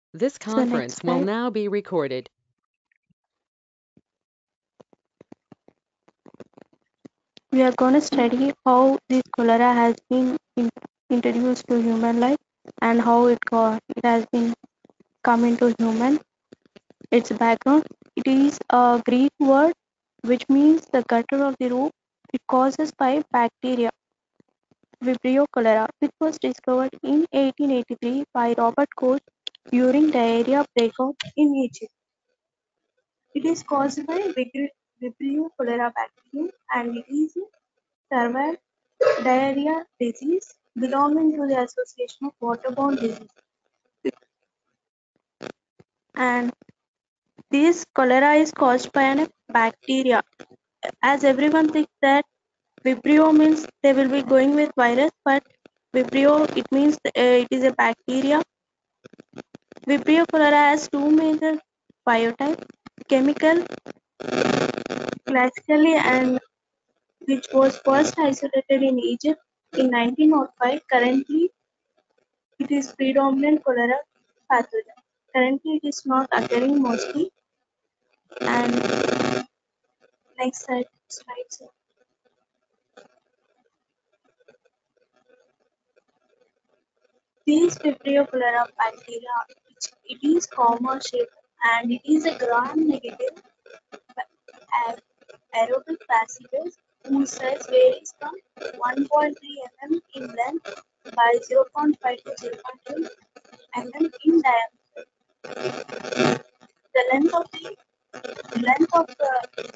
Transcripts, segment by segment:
This conference will now be recorded. We are going to study how this cholera has been introduced to human life and how it has been come into human. Its background. It is a Greek word which means the gutter of the roof. It causes by bacteria Vibrio cholera, which was discovered in 1883 by Robert Koch during diarrhea breakout in Egypt. It is caused by Vibrio cholera bacterium and it is a severe diarrhea disease belonging to the association of waterborne disease. And this cholera is caused by a bacteria. As everyone thinks that Vibrio means they will be going with virus, but Vibrio it means it is a bacteria. Vibrio cholera has two major biotypes: chemical, classically, and which was first isolated in Egypt in 1905. Currently, it is predominant cholera pathogen. Currently, it is not occurring mostly. And next slide. Sir. These Vibrio cholera bacteria, it is comma shaped and it is a gram-negative aerobic bacillus whose size varies from 1.3 mm in length by 0.5 to 0.2 mm in diameter. The length of the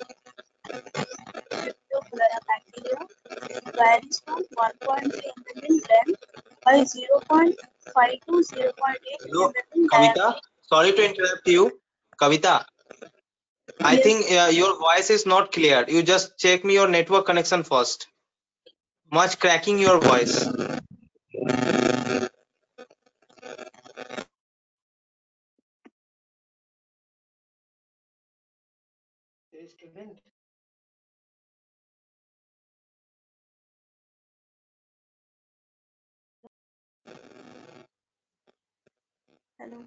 Vibrio bacteria varies from 1.3 mm in length by 0.5 to 0.8 Hello, mm in Kavita. diameter. Sorry to interrupt you. Kavita, I Yes. think your voice is not clear. You just check me your network connection first. Much cracking your voice. Student. Hello.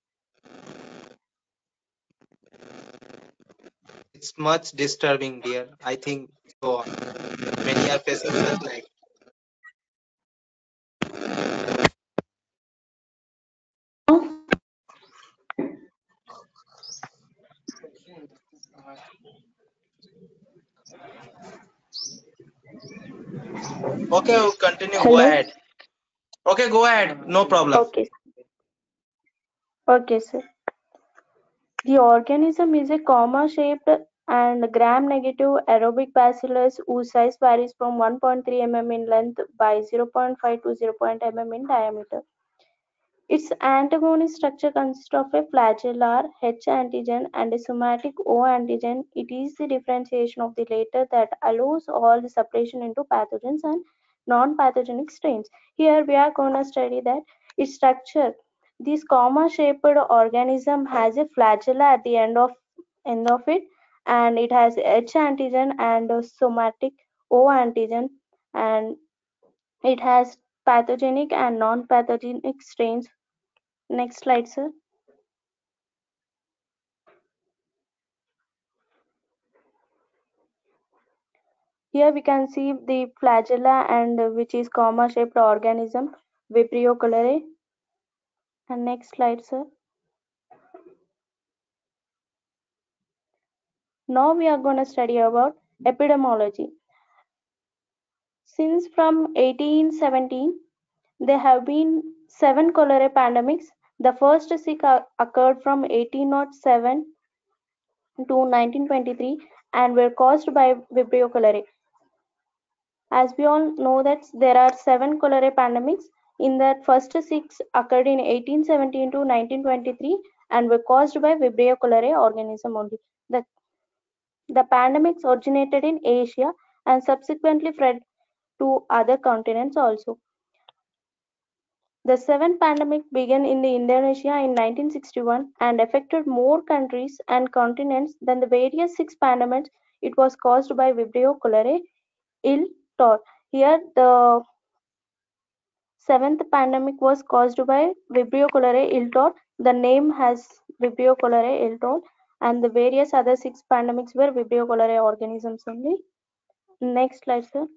It's much disturbing, dear. I think so. Many are facing such like. Okay, continue. Go Hello. ahead. Okay, go ahead. No problem. Okay. Okay, sir. The organism is a comma-shaped and gram-negative aerobic bacillus whose size varies from 1.3 mm in length by 0.5 to 0.0 mm in diameter. Its antagonist structure consists of a flagellar H antigen and a somatic O antigen. It is the differentiation of the latter that allows all the separation into pathogens and non-pathogenic strains. Here we are going to study that its structure. This comma-shaped organism has a flagella at the end of it, and it has H antigen and a somatic O antigen, and it has pathogenic and non-pathogenic strains. Next slide, sir. Here we can see the flagella and which is comma-shaped organism, Vibrio cholerae. And next slide, sir. Now we are going to study about epidemiology. Since from 1817, there have been 7 cholera pandemics. The first 6 occurred from 1807 to 1923 and were caused by Vibrio cholerae. As we all know that there are 7 cholera pandemics. In that, first 6 occurred in 1817 to 1923 and were caused by Vibrio cholerae organism only. The pandemics originated in Asia and subsequently spread to other continents also. The 7th pandemic began in Indonesia in 1961 and affected more countries and continents than the various 6 pandemics. It was caused by Vibrio cholerae ill taught. Here the Seventh pandemic was caused by Vibrio cholerae iltod. The name has Vibrio cholerae iltod, and the various other 6 pandemics were Vibrio cholerae organisms only. Next slide, sir.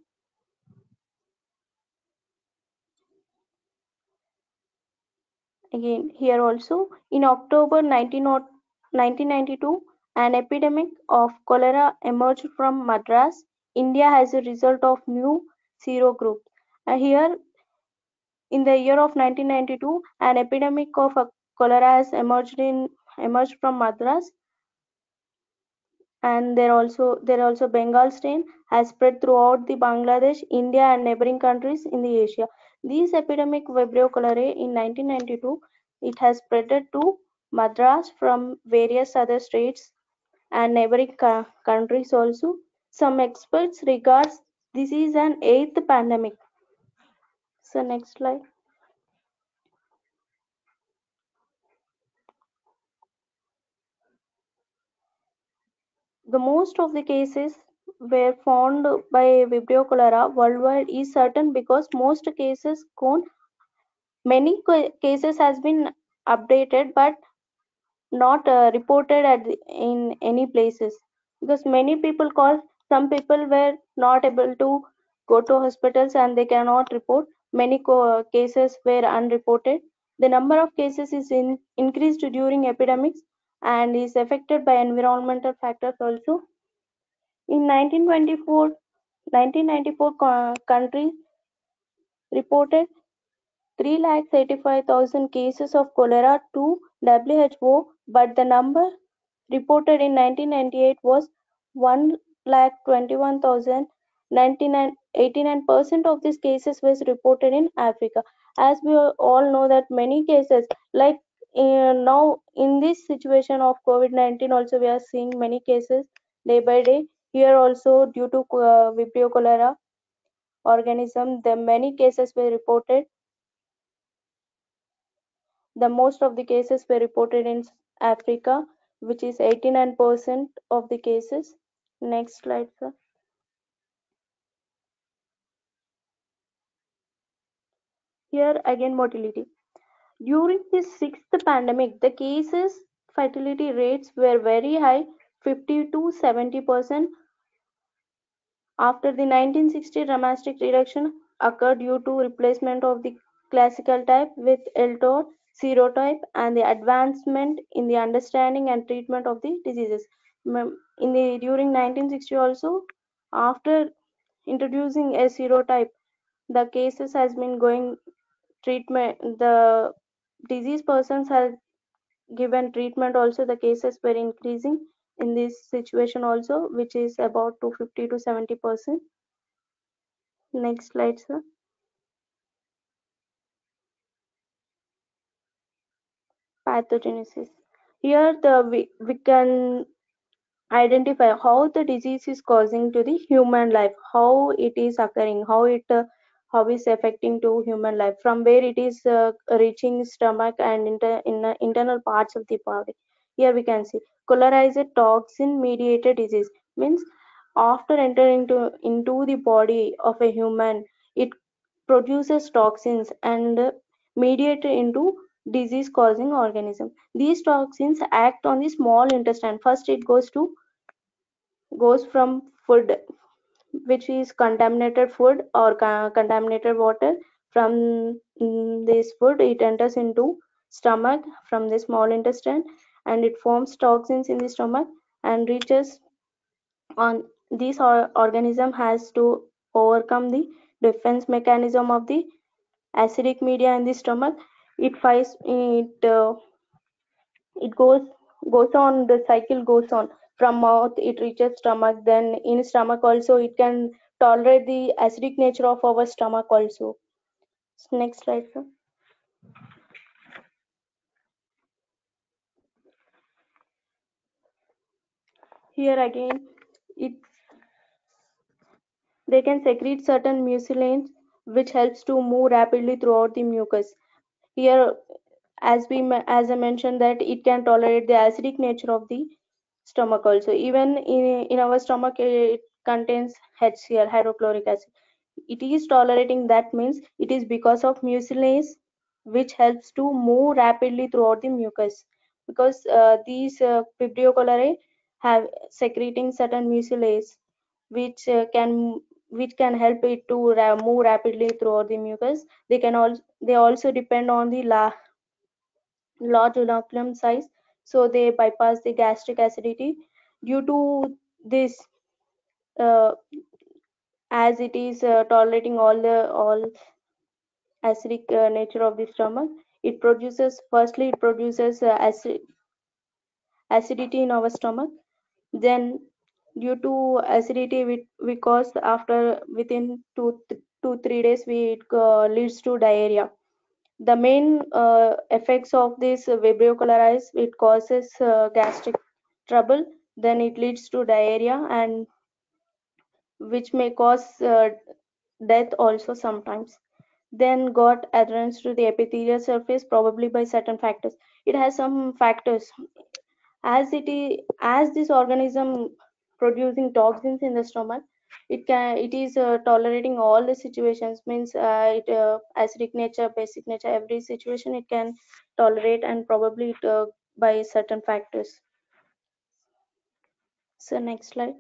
Again, here also, in October 1992, an epidemic of cholera emerged from Madras, India, as a result of new serogroup. Here, in the year of 1992, an epidemic of cholera has emerged from Madras, and there also Bengal strain has spread throughout the Bangladesh, India, and neighboring countries in the Asia. This epidemic Vibrio cholerae in 1992, it has spread to Madras from various other states and neighboring countries also. Some experts regard this is an eighth pandemic. So next slide. The most of the cases were found by Vibrio cholera worldwide is certain because most cases many cases has been updated but not reported in any places, because many people call, some people were not able to go to hospitals and they cannot report. Many cases were unreported. The number of cases is increased during epidemics and is affected by environmental factors also. In 1994 countries reported 385,000 cases of cholera to WHO, but the number reported in 1998 was 121,000. 89% of these cases was reported in Africa. As we all know that many cases, like now in this situation of COVID-19 also, we are seeing many cases day by day. Here also, due to Vibrio cholera organism, the many cases were reported. The most of the cases were reported in Africa, which is 89% of the cases. Next slide, sir. Here again, mortality. During the sixth pandemic, the cases fatality rates were very high, 50 to 70%. After the 1960 dramatic reduction occurred due to replacement of the classical type with Eltor serotype and the advancement in the understanding and treatment of the diseases. During 1960 also, after introducing a serotype, the cases has been going treatment. The disease persons have given treatment also. The cases were increasing in this situation also, which is about 250 to 70%. Next slide, sir. Pathogenesis. Here we can identify how the disease is causing to the human life, how it is occurring, how is affecting to human life, from where it is reaching stomach and internal parts of the body. Here we can see cholera is a toxin mediated disease, means after entering into the body of a human, it produces toxins and mediate into disease causing organism. These toxins act on the small intestine. First it goes from food, which is contaminated food or contaminated water. From this food it enters into stomach from the small intestine, and it forms toxins in the stomach and reaches on this organism has to overcome the defense mechanism of the acidic media in the stomach. It goes on, the cycle goes on. From mouth it reaches stomach, then in stomach also it can tolerate the acidic nature of our stomach also. Next slide, sir. Here again, it they can secrete certain mucilins which helps to move rapidly throughout the mucus. Here, as I mentioned, that it can tolerate the acidic nature of the stomach also. Even in our stomach, it contains HCl, hydrochloric acid. it is tolerating, that means it is because of mucilase which helps to move rapidly throughout the mucus, because these Vibrio cholerae have secreting certain mucilase which can help it to move rapidly throughout the mucus. They also depend on the large inoculum size, so they bypass the gastric acidity. Due to this, uh, as it is tolerating all acidic nature of the stomach, it produces acidity in our stomach. Then due to acidity we cause, after within 2 3 days it leads to diarrhea. The main effects of this Vibrio cholerae, it causes gastric trouble, then it leads to diarrhea, and which may cause death also sometimes. Then got adherence to the epithelial surface, probably by certain factors. It has some factors, as this organism producing toxins in the stomach, it is tolerating all the situations, means acidic nature, basic nature, every situation it can tolerate, and probably by certain factors. So next slide.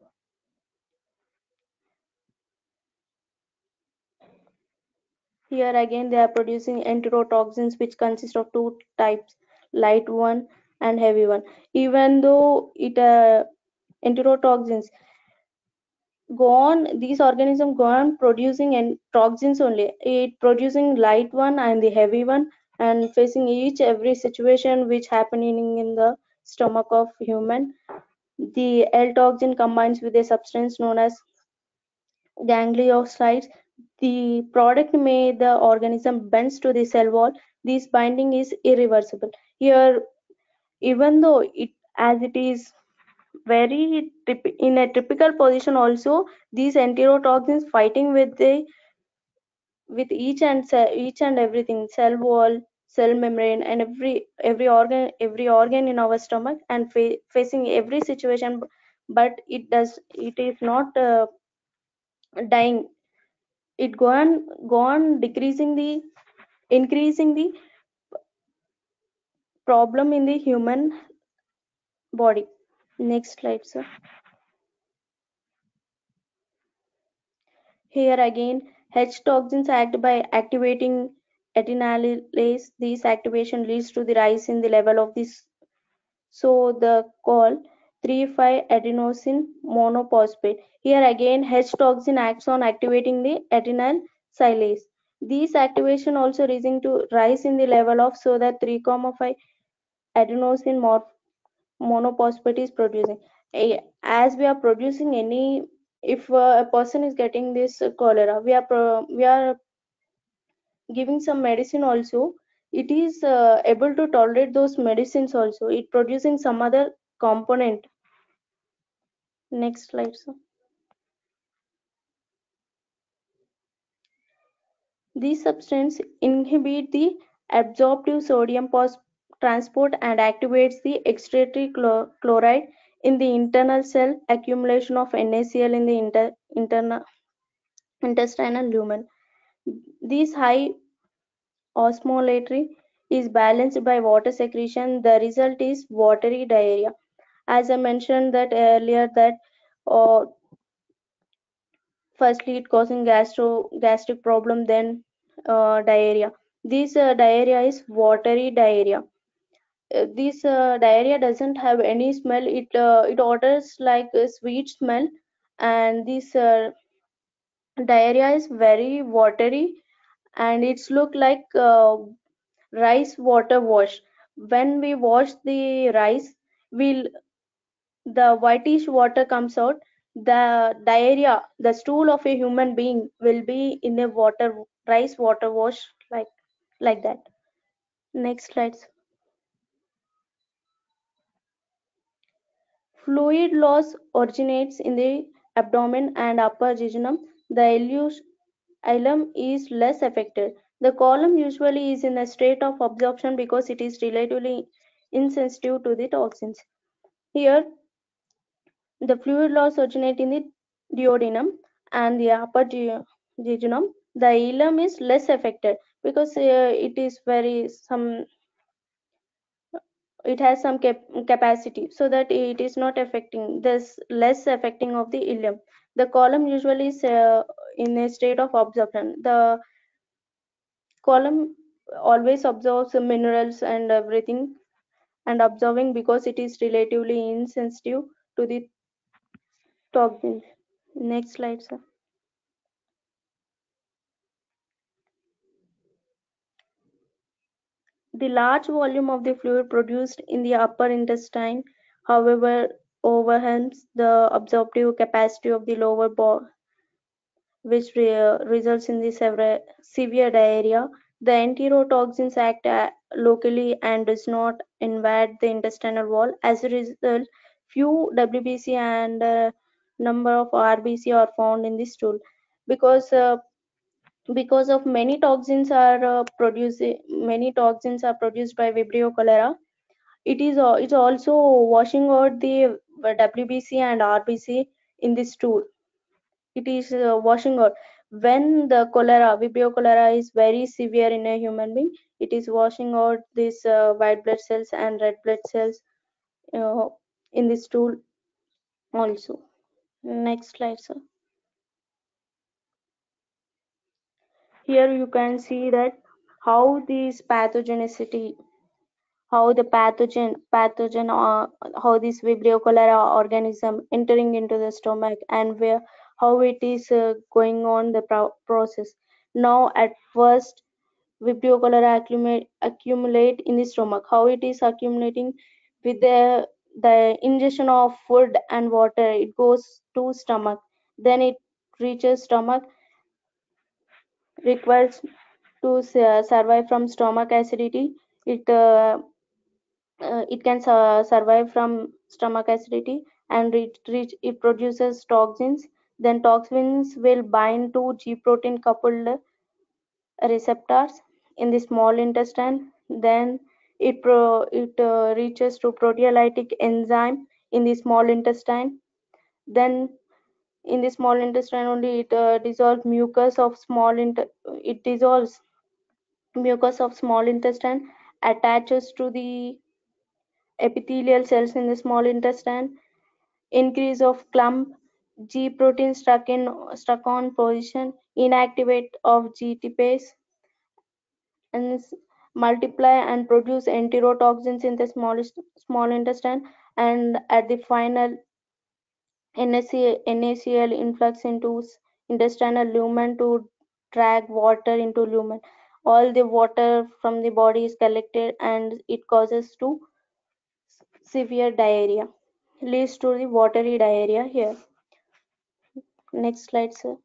Here again they are producing enterotoxins which consist of two types, light one and heavy one. Even though it enterotoxins go on, these organisms go on producing and toxins only, it producing light one and the heavy one, and facing each every situation which happening in the stomach of human. The L toxin combines with a substance known as gangliosides. The product made the organism bends to the cell wall. This binding is irreversible. Here, even though it is very in a typical position also, these enterotoxins fighting with each and everything, cell wall, cell membrane, and every organ in our stomach, and facing every situation, but it is not dying. It go on increasing the problem in the human body. Next slide, sir. Here again, H toxins act by activating adenylase. This activation leads to the rise in the level of this, so the call 3,5-adenosine monophosphate. Here again, H toxin acts on activating the adenyl silase. These activation also leading to rise in the level of, so that 3,5-adenosine monophosphate is producing. As we are producing any, if a person is getting this cholera, we are giving some medicine also, it is able to tolerate those medicines also, it producing some other component. Next slide, sir. These substances inhibit the absorptive sodium transport and activates the excretory chloride in the internal cell accumulation of NaCl in the internal intestinal lumen. This high osmolality is balanced by water secretion. The result is watery diarrhea. As I mentioned that earlier, that uh, firstly it causing gastric problem, then diarrhea. This diarrhea is watery diarrhea. This diarrhea doesn't have any smell. It orders like a sweet smell, and this diarrhea is very watery, and it's look like rice water wash. When we wash the rice, we'll the whitish water comes out. The diarrhea, the stool of a human being, will be in a rice water wash, like that. Next slides. Fluid loss originates in the abdomen and upper jejunum. The ileum is less affected. The colon usually is in a state of absorption because it is relatively insensitive to the toxins. Here, the fluid loss originates in the duodenum and the upper jejunum. The ileum is less affected because it is very some it has some capacity, so that it is not affecting this less affecting of the ileum. The column usually is in a state of absorption. The column always absorbs minerals and everything and absorbing because it is relatively insensitive to the toxins. Next slide, sir. The large volume of the fluid produced in the upper intestine, however, overwhelms the absorptive capacity of the lower bowel, which results in the severe diarrhea. The enterotoxins act locally and does not invade the intestinal wall. As a result, few WBC and number of RBC are found in the stool because of many toxins are produced by Vibrio cholera. It's also washing out the WBC and RBC in the stool. It is washing out when the Vibrio cholera is very severe in a human being. It is washing out these white blood cells and red blood cells uh, in the stool also. Next slide, sir. Here you can see that how this pathogenicity, how the pathogen how this Vibrio cholera organism entering into the stomach, and where how it is going on the process. Now at first Vibrio cholera accumulate in the stomach. How it is accumulating? With the ingestion of food and water, it goes to stomach, then it reaches stomach, requires to survive from stomach acidity. It can survive from stomach acidity and it produces toxins. Then toxins will bind to G protein coupled receptors in the small intestine. Then it reaches to proteolytic enzyme in the small intestine. Then in the small intestine only it dissolves mucus of it dissolves mucus of small intestine, attaches to the epithelial cells in the small intestine, increase of clump, G protein stuck on position, inactivate of GTPase, and multiply and produce enterotoxins in the small intestine, and at the final NaCl influx into intestinal lumen to drag water into lumen. All the water from the body is collected and it causes to severe diarrhea, leads to the watery diarrhea here. Next slide, sir.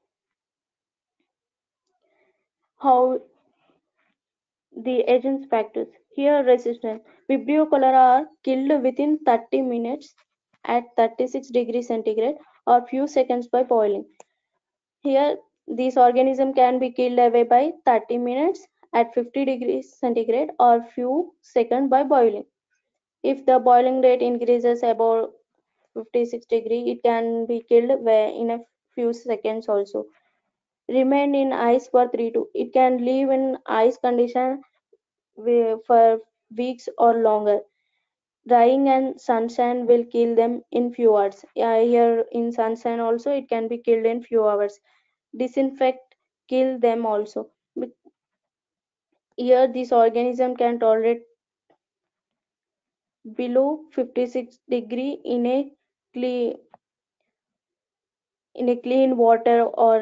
How the agents factors. Here resistance. Vibrio cholera are killed within 30 minutes at 36 degrees centigrade or few seconds by boiling. Here this organism can be killed away by 30 minutes at 50 degrees centigrade or few seconds by boiling. If the boiling rate increases above 56 degree, it can be killed in a few seconds also. Remain in ice for 3 to it can live in ice condition for weeks or longer. Drying and sunshine will kill them in few hours. Here in sunshine also it can be killed in few hours. Disinfect, kill them also. Here this organism can tolerate below 56 degree clean in a clean water or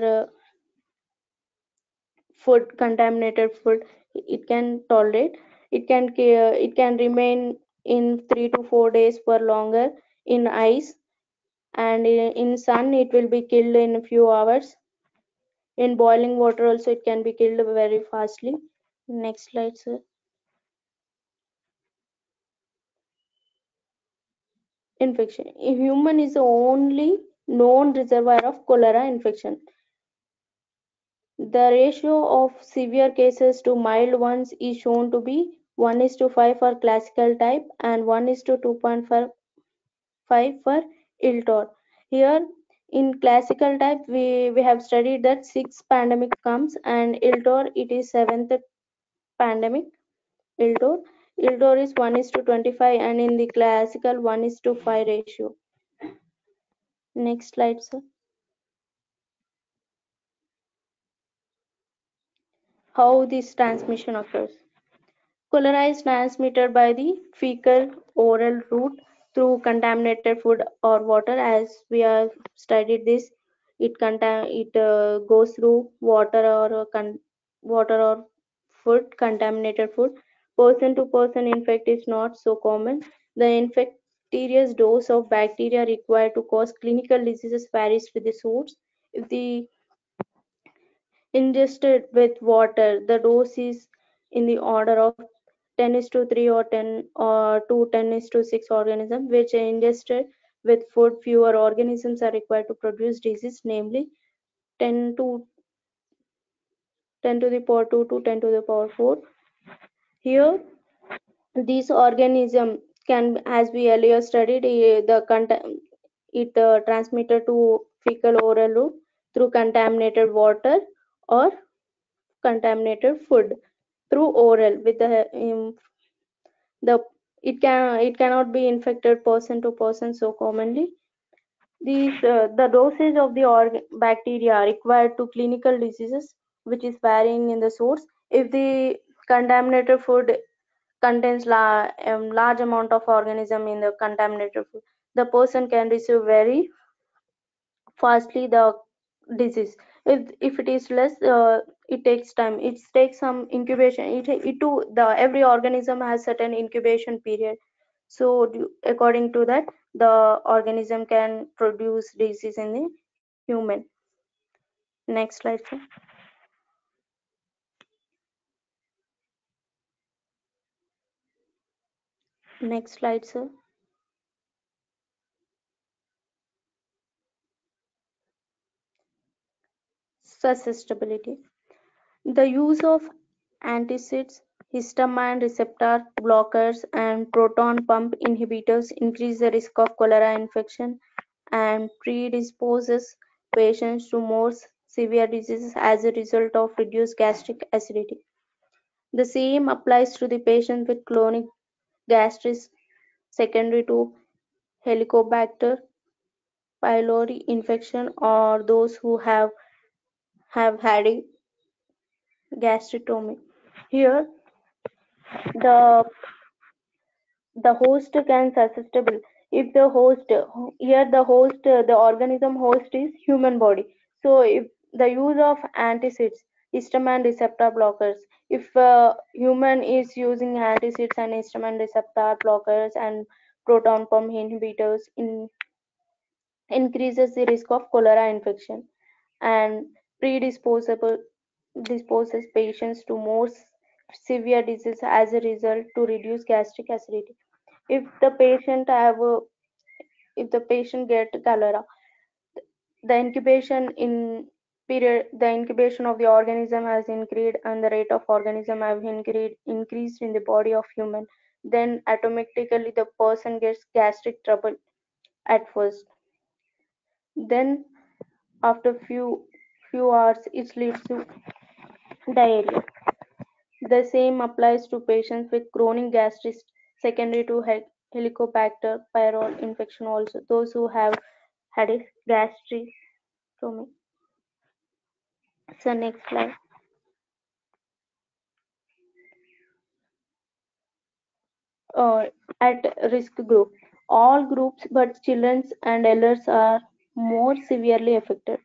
food, contaminated food. It can tolerate. It can remain in 3 to 4 days for longer in ice, and in sun it will be killed in a few hours. In boiling water also it can be killed very fastly. Next slide, sir. Infection. A human is the only known reservoir of cholera infection. The ratio of severe cases to mild ones is shown to be 1:5 for classical type and 1:2.5 for ill taught. Here in classical type, we have studied that 6 pandemic comes, and Ildor it is 7th pandemic. Ildor is 1 is to 25, and in the classical 1 is to 5 ratio. Next slide, sir. How this transmission occurs. Cholera is transmitted by the fecal oral route through contaminated food or water. As we have studied this, it goes through water or food, contaminated food. Person to person infect is not so common. The infectious dose of bacteria required to cause clinical diseases varies with the source. If the ingested with water, the dose is in the order of 10 is to 3 or 10 or to 10 is to 6 organisms, which are ingested with food. Fewer organisms are required to produce disease, namely 10 to 10 to the power 2 to 10 to the power 4. Here, these organism can, as we earlier studied, it transmitted to fecal oral route through contaminated water or contaminated food through oral with the it cannot be infected person to person so commonly. These the dosage of the bacteria required to clinical diseases, which is varying in the source. If the contaminated food contains large amount of organism in the contaminated food, the person can receive very fastly the disease. If it is less, it takes time. It takes some incubation. It too, the every organism has certain incubation period. So according to that, the organism can produce disease in the human. Next slide, sir. Next slide, sir. Susceptibility. The use of antacids, histamine receptor blockers, and proton pump inhibitors increase the risk of cholera infection and predisposes patients to more severe diseases as a result of reduced gastric acidity. The same applies to the patient with chronic gastritis secondary to Helicobacter pylori infection, or those who have had a gastrotomy. Here, the the host can susceptible if the host here the host the organism host is human body. So if the use of antacids, histamine receptor blockers, if human is using antacids and histamine receptor blockers and proton pump inhibitors, increases the risk of cholera infection and predisposable disposes patients to more severe disease as a result to reduce gastric acidity. If the patient have if the patient get cholera, the incubation in period the incubation of the organism has increased and the rate of organism have increased in the body of human, then automatically the person gets gastric trouble at first, then after few hours it leads to diarrhea. The same applies to patients with chronic gastritis secondary to Helicobacter pylori infection also, those who have had a gastrostomy. So next slide. At risk group. All groups but children and elders are more severely affected.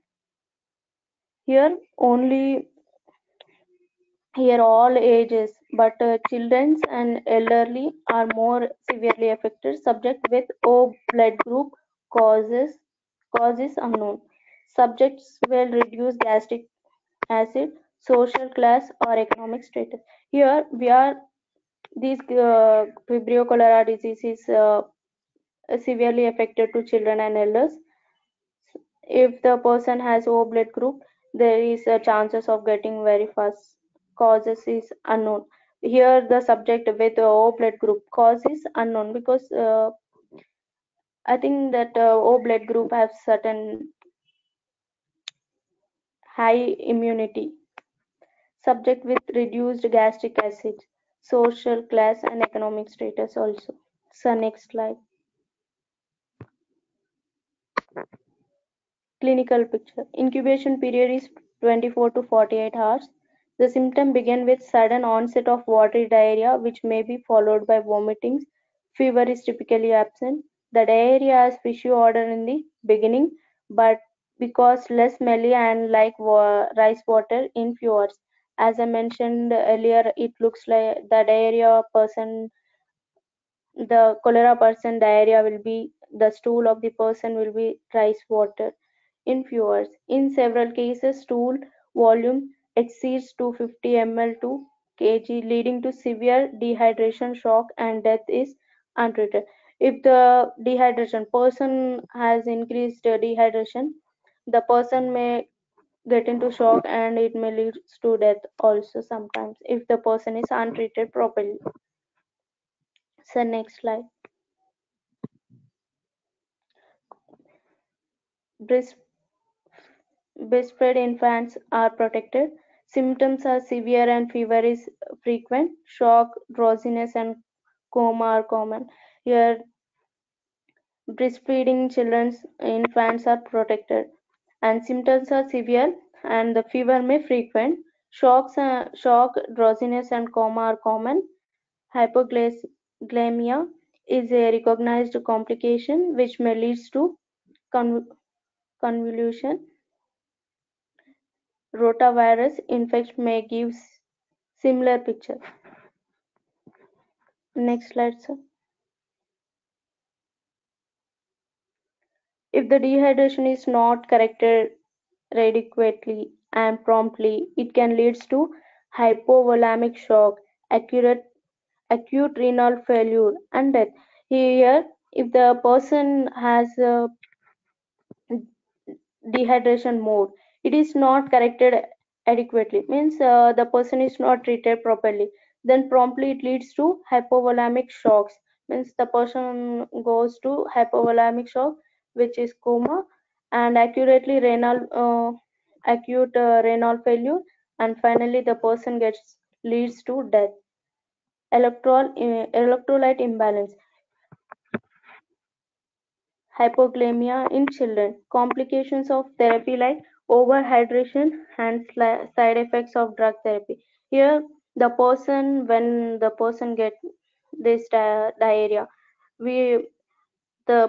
Here only Here all ages, but children and elderly are more severely affected. Subject with O blood group causes unknown. Subjects will reduce gastric acid, social class or economic status. Here we are these Vibrio cholera disease is severely affected to children and elders. If the person has O blood group, there is a chances of getting very fast. Causes is unknown. Here the subject with O blood group, cause is unknown because I think that O blood group have certain high immunity. Subject with reduced gastric acid, social class and economic status also. So next slide. Clinical picture. Incubation period is 24 to 48 hours. The symptom begin with sudden onset of watery diarrhea, which may be followed by vomitings. Fever is typically absent. The diarrhea has fishy odor in the beginning, but because less smelly and like rice water in few hours. As I mentioned earlier, it looks like the diarrhea person, the cholera person diarrhea will be, the stool of the person will be rice water in few hours. In several cases, stool volume exceeds 250 ml to kg, leading to severe dehydration, shock, and death is untreated. If the dehydration person has increased dehydration, the person may get into shock and it may lead to death also sometimes if the person is untreated properly. So next slide. Breast Breastfed infants are protected. Symptoms are severe and fever is frequent. Shock, drowsiness, and coma are common. Here, breastfeeding children's infants are protected, and symptoms are severe and the fever may frequent. Shock, drowsiness, and coma are common. Hypoglycemia is a recognized complication which may lead to convulsion. Rotavirus infection may give similar picture. Next slide, sir. If the dehydration is not corrected adequately and promptly, it can lead to hypovolemic shock, acute renal failure, and death. Here, if the person has dehydration mode, it is not corrected adequately, means the person is not treated properly, then promptly it leads to hypovolemic shocks, means the person goes to hypovolemic shock, which is coma, and acute renal failure, and finally the person gets leads to death. Electrolyte imbalance, hypoglycemia in children, complications of therapy like overhydration and side effects of drug therapy. Here, the person, when the person get this diarrhea, we the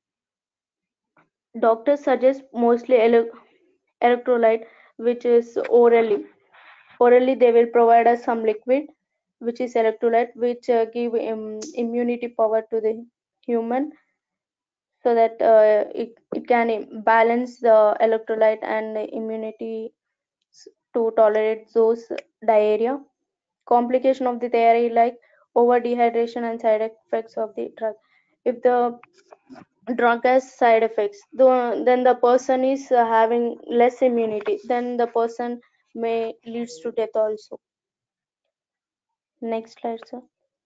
doctor suggests mostly electrolyte, which is orally they will provide us some liquid, which is electrolyte, which give immunity power to the human, so that it can balance the electrolyte and the immunity to tolerate those diarrhea. Complication of the diarrhea like over dehydration and side effects of the drug. If the drug has side effects, then the person is having less immunity, then the person may leads to death also. Next slide, sir.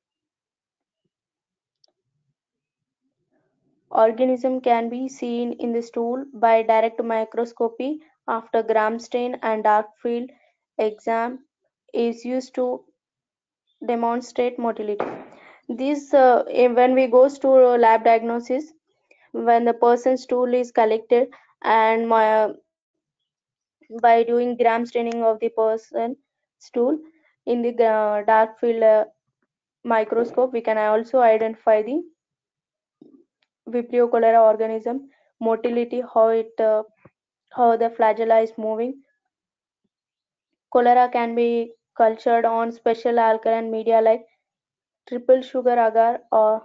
Organism can be seen in the stool by direct microscopy after gram stain and dark field exam is used to demonstrate motility. This when we goes to lab diagnosis, when the person's stool is collected and by doing gram staining of the person stool in the dark field microscope, we can also identify the Vibrio cholera organism motility, how the flagella is moving. Cholera can be cultured on special alkaline media like triple sugar agar, or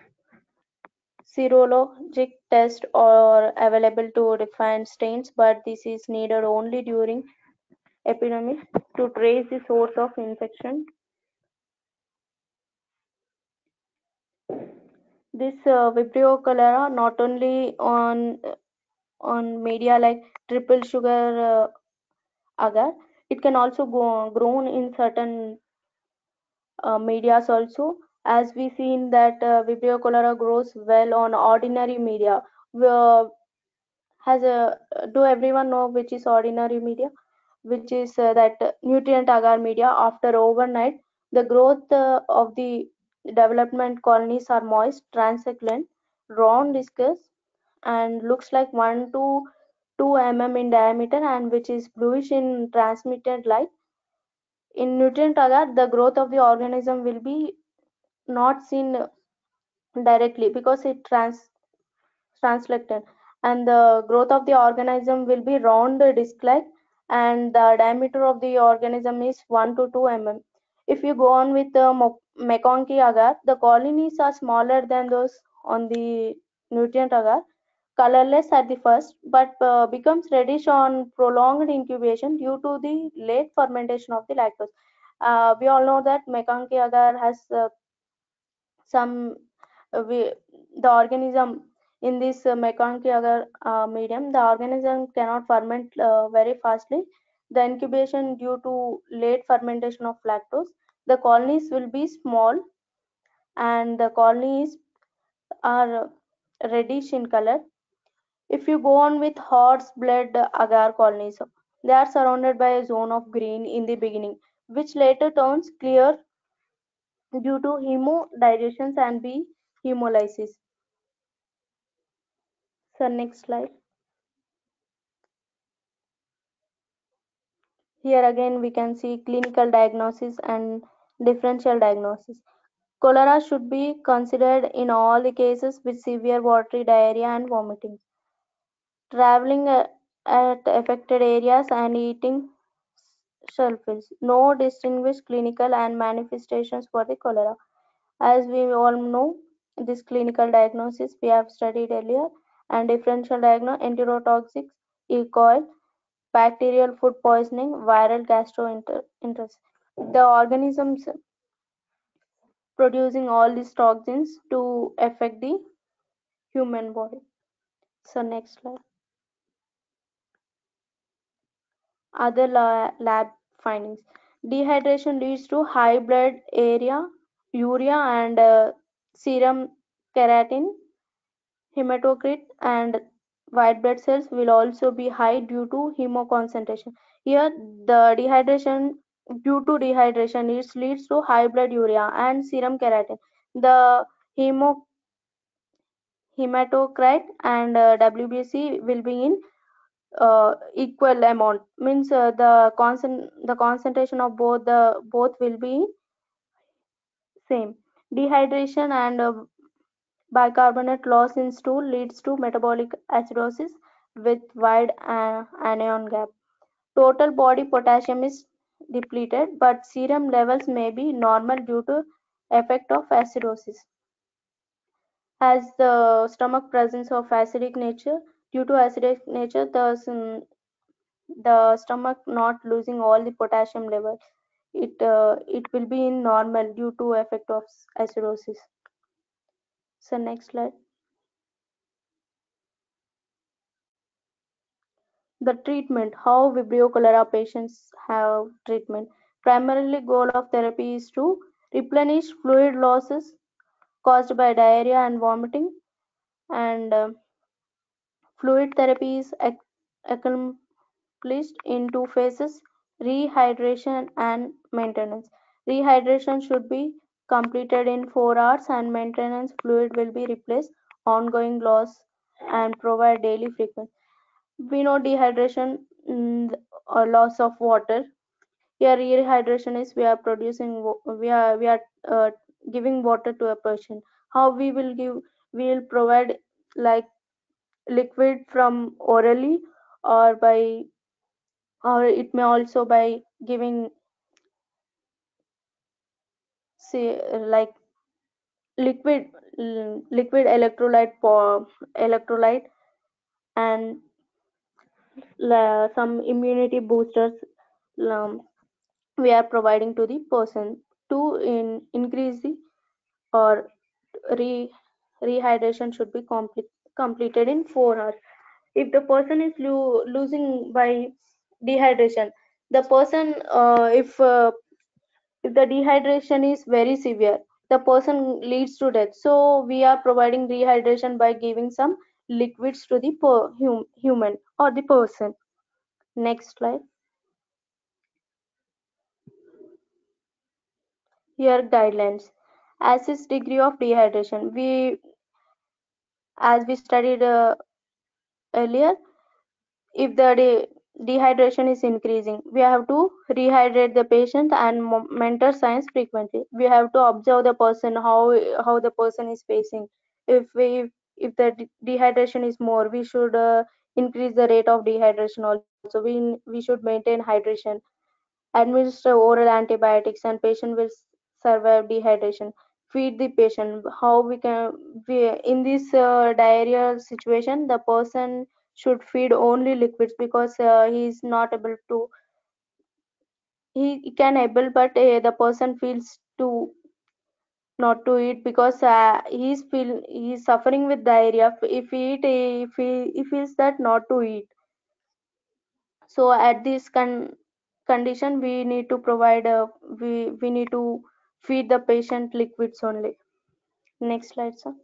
serologic tests are available to define stains, but this is needed only during epidemics to trace the source of infection. This Vibrio cholera not only on media like triple sugar agar, it can also go grown in certain medias also, as we seen that Vibrio cholera grows well on ordinary media. Uh, has a Do everyone know which is ordinary media? Which is that nutrient agar media. After overnight, the growth of the development colonies are moist, translucent, round discus, and looks like 1 to 2 mm in diameter, and which is bluish in transmitted light. In nutrient agar, the growth of the organism will be not seen directly because it translucent, and the growth of the organism will be round disc like, and the diameter of the organism is 1 to 2 mm. If you go on with the McConkey agar, the colonies are smaller than those on the nutrient agar, colorless at the first, but becomes reddish on prolonged incubation due to the late fermentation of the lactose. We all know that McConkey agar has some the organism in this McConkey agar medium, the organism cannot ferment very fastly. The incubation due to late fermentation of lactose, the colonies will be small, and the colonies are reddish in color. If you go on with horse blood agar colonies, they are surrounded by a zone of green in the beginning, which later turns clear due to hemodigestion and B hemolysis. So next slide. Here again we can see clinical diagnosis and differential diagnosis. Cholera should be considered in all the cases with severe watery diarrhea and vomiting. Traveling at affected areas and eating shellfish. No distinguished clinical and manifestations for the cholera. As we all know, this clinical diagnosis we have studied earlier, and differential diagnosis: enterotoxic, E. coli, bacterial food poisoning, viral gastroenteritis. The organisms producing all these toxins to affect the human body. So next slide. Other lab findings. Dehydration leads to high blood area, urea, and serum creatinine. Hematocrit and white blood cells will also be high due to hemoconcentration. Here, the dehydration due to dehydration it leads to high blood urea and serum creatinine. The hematocrit and WBC will be in equal amount. Means the concentration of both will be same. Dehydration and bicarbonate loss in stool leads to metabolic acidosis with wide anion gap. Total body potassium is depleted, but serum levels may be normal due to effect of acidosis. As the stomach presence of acidic nature, due to acidic nature, the stomach not losing all the potassium level. It will be in normal due to effect of acidosis. So next slide. The treatment, how Vibrio cholera patients have treatment. Primarily goal of therapy is to replenish fluid losses caused by diarrhea and vomiting, and fluid therapy is accomplished in two phases: rehydration and maintenance. Rehydration should be completed in 4 hours, and maintenance fluid will be replaced ongoing loss and provide daily frequency. We know dehydration, or loss of water. Here rehydration is we are giving water to a person. How we will give? We will provide like liquid from orally, or by, or it may also by giving, say, like liquid liquid electrolyte and some immunity boosters um, we are providing to the person to increase the, or re rehydration should be completed in 4 hours. If the person is losing by dehydration, the person if the dehydration is very severe, the person leads to death. So we are providing rehydration by giving some liquids to the human or the person. Next slide. Here guidelines. Assess degree of dehydration. As we studied earlier, if the dehydration is increasing, we have to rehydrate the patient and monitor signs frequently. We have to observe the person, how the person is facing. If the dehydration is more, we should increase the rate of dehydration also. We should maintain hydration, administer oral antibiotics, and patient will survive dehydration. Feed the patient. How we in this diarrhea situation, the person should feed only liquids, because he is not able to, he can able, but the person feels to not to eat, because he's suffering with diarrhea. If he eat, he feels that not to eat. So at this condition, we need to provide we need to feed the patient liquids only. Next slide, sir.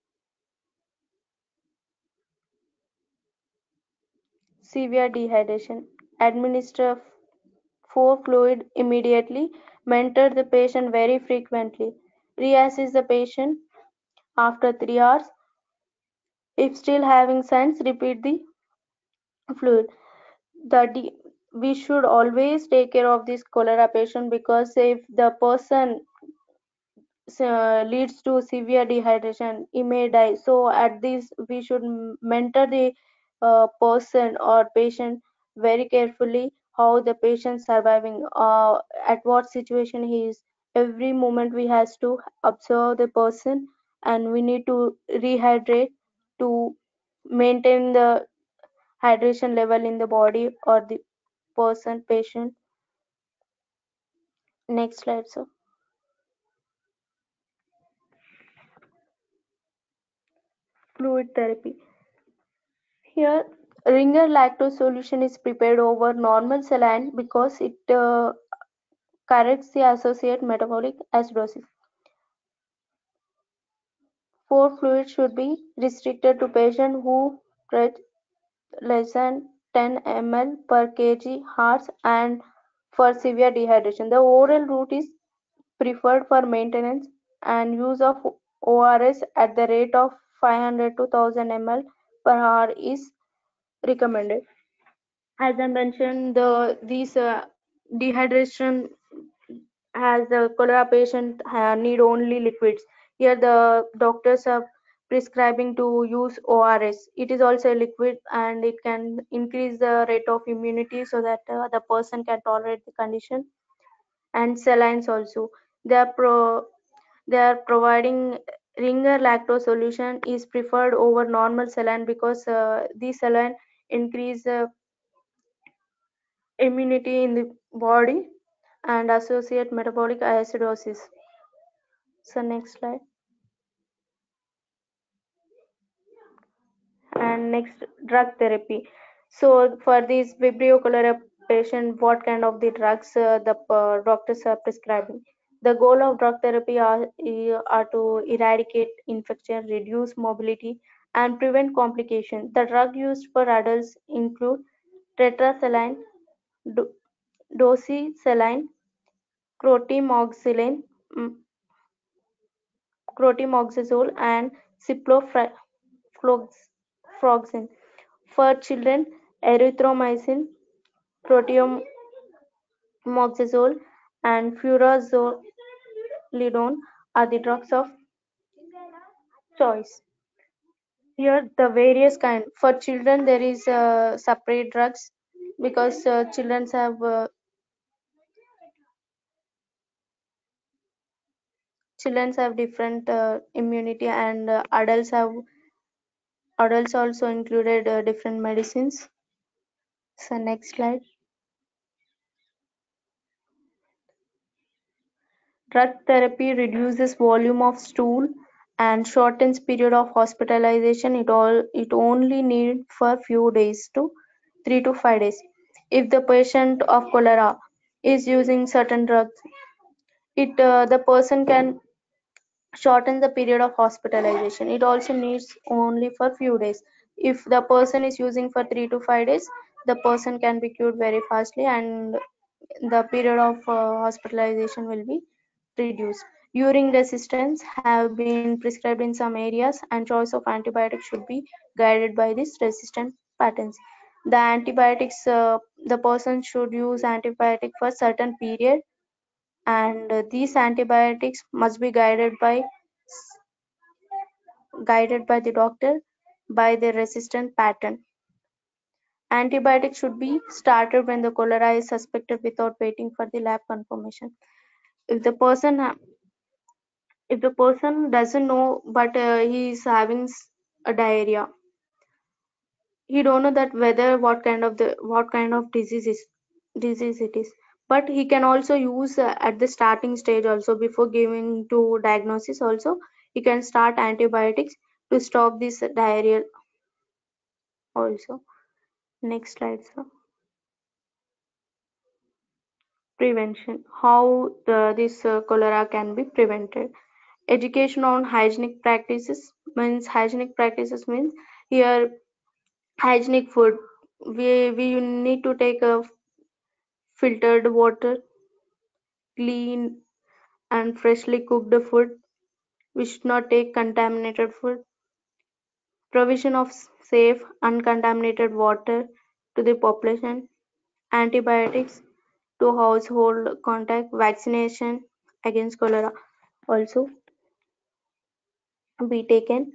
Severe dehydration. Administer for fluid immediately. Mentor the patient very frequently. Reassess the patient after 3 hours. If still having signs, repeat the fluid. We should always take care of this cholera patient, because if the person leads to severe dehydration, he may die. So at this, we should mentor the person or patient very carefully, how the patient surviving, at what situation he is. Every moment we has to observe the person, and we need to rehydrate to maintain the hydration level in the body or the person patient. Next slide, sir. Fluid therapy. Here, Ringer lactose solution is prepared over normal saline, because it corrects the associated metabolic acidosis. 4 fluid should be restricted to patients who reach less than 10 ml per kg hearts and for severe dehydration. The oral route is preferred for maintenance, and use of ORS at the rate of 500 to 1000 ml per hour is recommended. As I mentioned, these dehydration, as the cholera patient need only liquids. Here the doctors are prescribing to use ORS. It is also a liquid, and it can increase the rate of immunity, so that the person can tolerate the condition. And salines also. They are providing Ringer lactose solution is preferred over normal saline, because this saline increase immunity in the body and associate metabolic acidosis. So next slide. And next, drug therapy. So for this Vibrio cholera patient, what kind of the drugs the doctors are prescribing? The goal of drug therapy are to eradicate infection, reduce mobility, and prevent complications. The drug used for adults include tetrasaline, do- doxycycline, clotrimoxazole, mm, clotrimazole, and ciprofloxacin. For children, erythromycin, proteomoxazole, and furazolidone are the drugs of choice. Here, the various kind. For children, there is separate drugs, because children have different immunity, and adults also included different medicines. So next slide. Drug therapy reduces volume of stool and shortens period of hospitalization. It only need for few days to 3 to 5 days. If the patient of cholera is using certain drugs, the person can shorten the period of hospitalization. It also needs only for few days. If the person is using for 3 to 5 days, the person can be cured very fastly, and the period of hospitalization will be reduced. Urine resistance have been prescribed in some areas, and choice of antibiotics should be guided by these resistant patterns. The antibiotics, the person should use antibiotic for certain period, and these antibiotics must be guided by the doctor by the resistant pattern. Antibiotics should be started when the cholera is suspected without waiting for the lab confirmation. If the person doesn't know, but he is having a diarrhea, he don't know that whether what kind of disease it is, but he can also use at the starting stage also, before giving to diagnosis also, he can start antibiotics to stop this diarrhea also. Next slide, sir. Prevention. How this cholera can be prevented. Education on hygienic practices means here hygienic food. We need to take a filtered water, clean and freshly cooked food. We should not take contaminated food. Provision of safe, uncontaminated water to the population. Antibiotics to household contact. Vaccination against cholera also be taken.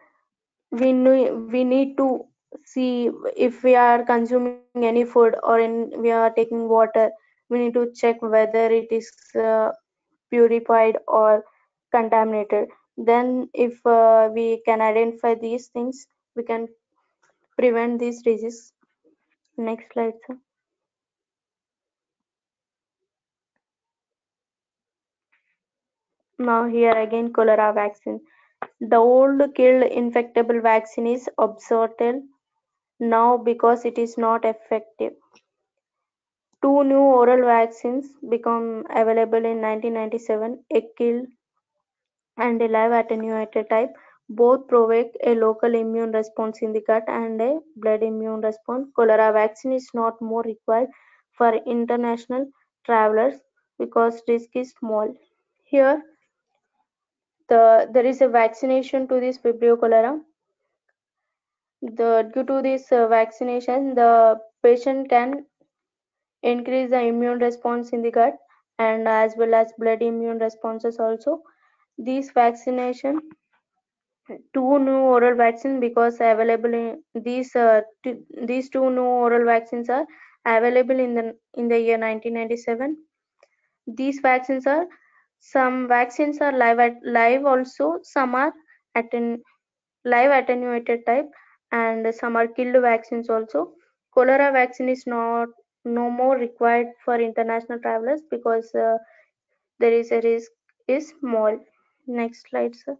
We need to see if we are consuming any food or we are taking water. We need to check whether it is purified or contaminated. Then if we can identify these things, we can prevent this disease. Next slide, sir. Now here again cholera vaccine. The old killed infectable vaccine is obsolete now because it is not effective. Two new oral vaccines become available in 1997, a kill and a live attenuated type. Both provoke a local immune response in the gut and a blood immune response. Cholera vaccine is not more required for international travelers because risk is small. Here, there is a vaccination to this Vibrio cholera. Due to this vaccination, the patient can increase the immune response in the gut and as well as blood immune responses also. These vaccination, two new oral vaccines because available in these two new oral vaccines are available in the year 1997. These vaccines are, some vaccines are live also, some are live attenuated type, and some are killed vaccines also. Cholera vaccine is not no more required for international travelers because there is a risk is small. Next slide, sir.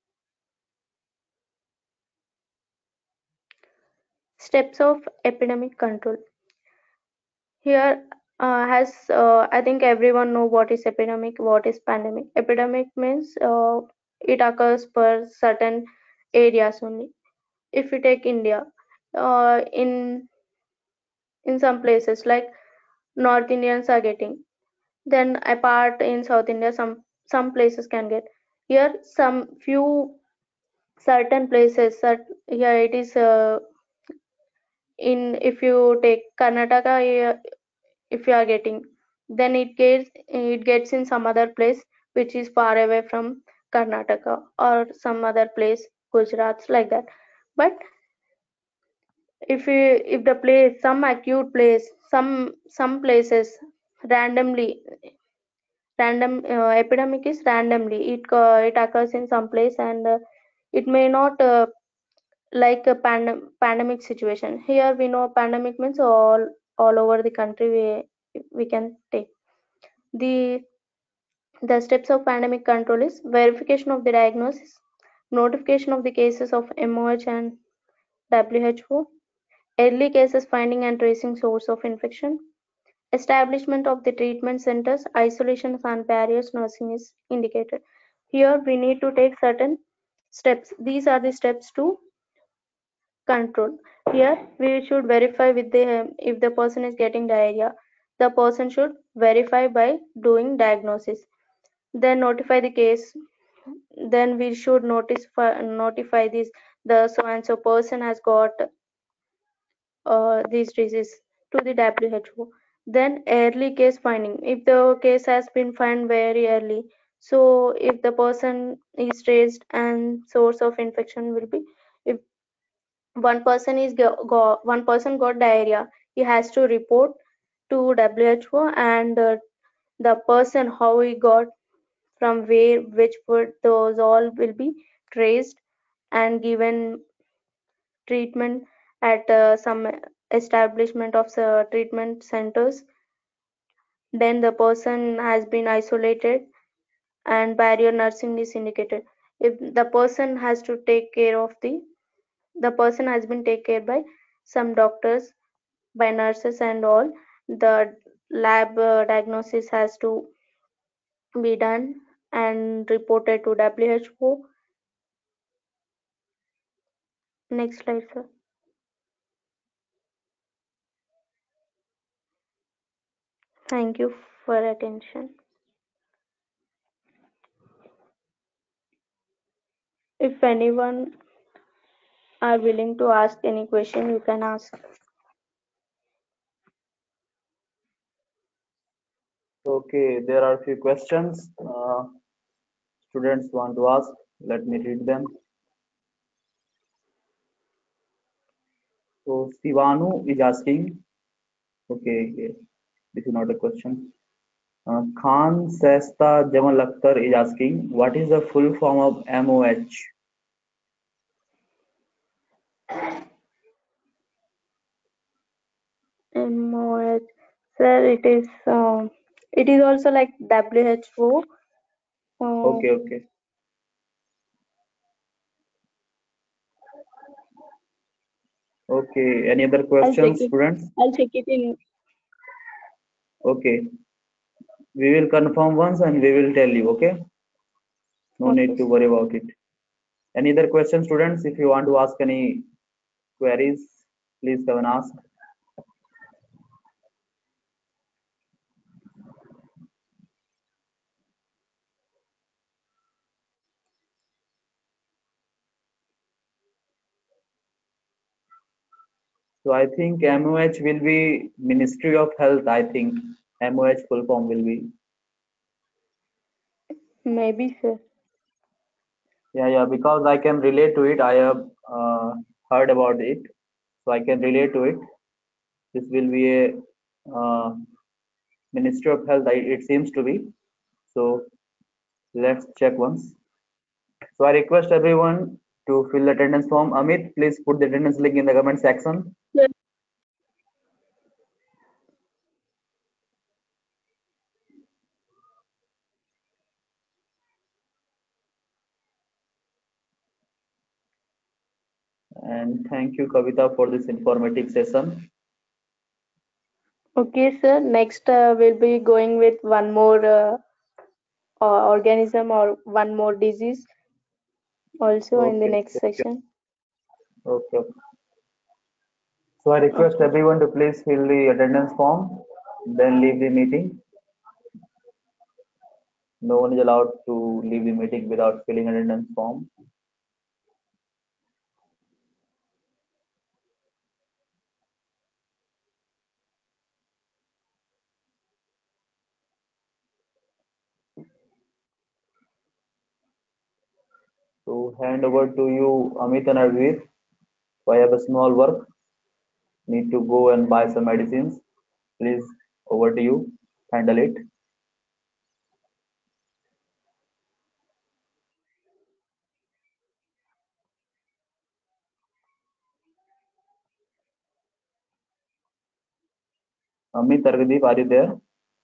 Steps of epidemic control. Here has I think everyone know what is epidemic, what is pandemic. Epidemic means it occurs per certain areas only. If we take India, in some places like North Indians are getting, then apart in South India some places can get. Here some few certain places here it is in, if you take Karnataka, if you are getting, then it gets in some other place which is far away from Karnataka or some other place, Gujarat, like that. But if the place, some acute place, some places randomly, random epidemic is randomly, it occurs in some place, and it may not like a pandemic situation. Here we know pandemic means all over the country we can take. The steps of pandemic control is verification of the diagnosis, notification of the cases of MOH and WHO, early cases finding and tracing source of infection, establishment of the treatment centers, isolation and barriers nursing is indicated. Here we need to take certain steps. These are the steps to control. Here we should verify with the if the person is getting diarrhea. The person should verify by doing diagnosis. Then notify the case. Then we should notify this the so and so person has got this disease to the WHO. Then early case finding. If the case has been found very early, so if the person is traced and source of infection will be, if one person is one person got diarrhea, he has to report to WHO, and the person how he got, from where, which food, those all will be traced and given treatment at some establishment of treatment centers. Then the person has been isolated and barrier nursing is indicated. If the person has to take care of the person has been taken care by some doctors, by nurses and all. The lab diagnosis has to be done and reported to WHO. Next slide, sir. Thank you for attention. If anyone are willing to ask any question, you can ask. Okay, there are a few questions students want to ask. Let me read them. So Sivanu is asking. Okay, this is not a question. Khan Sesta Jamal Akhtar is asking, what is the full form of MOH? MOH, sir, it is also like WHO. Okay. Okay, any other questions, students? I'll check it in. Okay, we will confirm once and we will tell you, okay? No Okay, need to worry about it. Any other questions, students? If you want to ask any queries, please come and ask. So I think MOH will be Ministry of Health. I think MOH full form will be. maybe, sir. Yeah, because I can relate to it. I have heard about it, so I can relate to it. This will be a Ministry of Health. It seems to be. So let's check once. So I request everyone to fill the attendance form. Amit, please put the attendance link in the comment section. Sir. And thank you, Kavita, for this informative session. Okay, sir. Next, we'll be going with one more organism or one more disease also in the next section. Okay. So I request everyone to please fill the attendance form, then leave the meeting. No one is allowed to leave the meeting without filling attendance form. So hand over to you, Amit and Arvind. I have a small work. Need to go and buy some medicines. Please, over to you. Handle it. Amit, Arvind, are you there?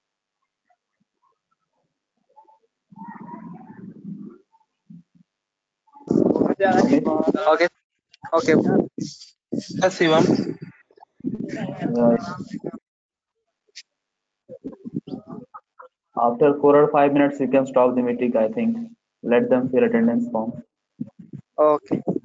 Okay. Okay. Yes, Shivam. Right. After 4 or 5 minutes, you can stop the meeting, I think. Let them fill attendance form. Okay.